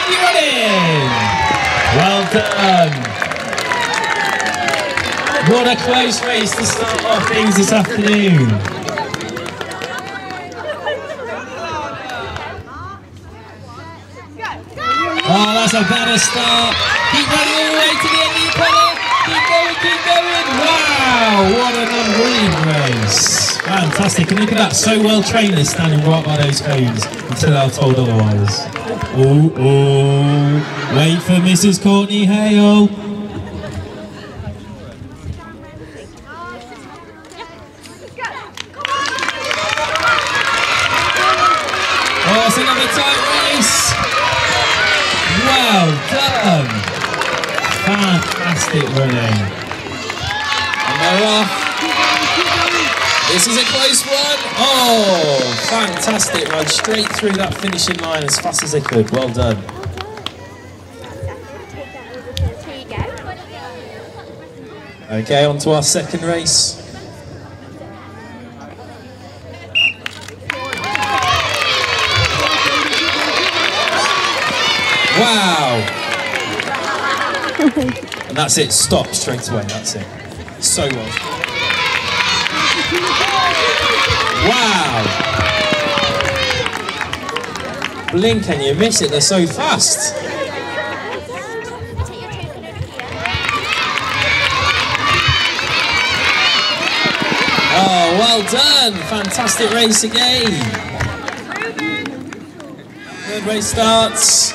Courtney running! Well done. What a close race to start off things this afternoon. Oh, that's a better start. Keep running all the way to the end of your corner. Keep going, keep going. Wow, what an unbelievable race. Fantastic. And look at that, so well trained, they're standing right by those cones until they're told otherwise. Oh, wait for Mrs. Courtney Hale. Oh, it's another tight race. Well done. Fantastic running. And they're off. This is a close one. Oh, fantastic run. Straight through that finishing line as fast as they could. Well done. Okay, on to our second race. Wow. And that's it. Stop straight away. That's it. So well. Wow! Blink and you miss it, they're so fast. Oh, well done! Fantastic race again. Third race starts.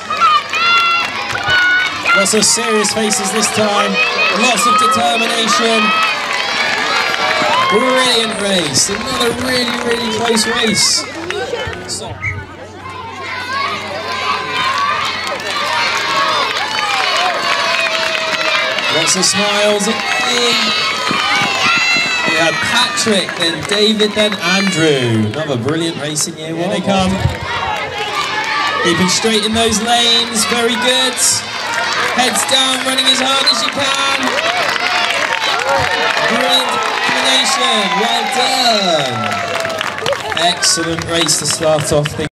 Lots of serious faces this time. Lots of determination. Brilliant race, another really close race. Lots of smiles. We had Patrick, then David, then Andrew. Another brilliant racing year. Here they come. Keeping straight in those lanes, very good. Heads down, running as hard as you can. Brilliant. Well done. Excellent race to start off.